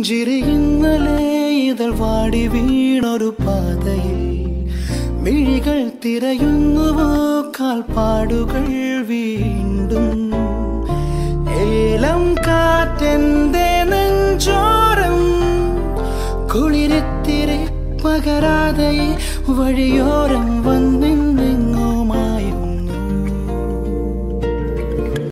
പുഞ്ചിരി ഇന്നലെ ഇതൾ വാടി വീണൊരു പാതയിൽ മിഴികൾ തിരയുന്നുവോ കാൽപ്പാടുകൾ വീണ്ടും ഏലം കാറ്റെന്റെ നെഞ്ചോരം കുളിരിത്തിരി പകരാതെ വഴിയോരം വന്നിന്ന്